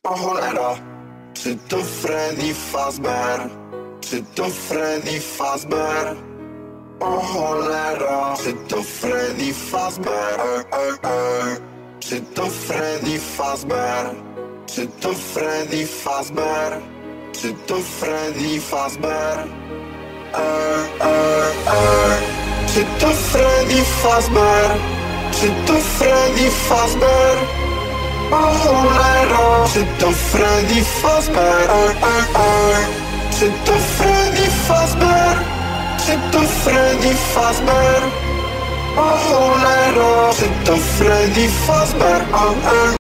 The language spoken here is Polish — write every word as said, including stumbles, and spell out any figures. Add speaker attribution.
Speaker 1: O cholera, czy to Freddy Fazbear? Czy to Freddy Fazbear? O cholera, czy to Freddy Fazbear? Er, er, er. Czy to Freddy Fazbear? Czy to Freddy Fazbear? Czy to Freddy Fazbear? Er, er, er. Czy to Freddy Fazbear? Czy to Freddy Fazbear? O cholera, czy to Freddy Fazbear? Er, er, er. Czy to Freddy Fazbear? Czy to Freddy Fazbear? O cholera, czy to Freddy Fazbear? Er, er.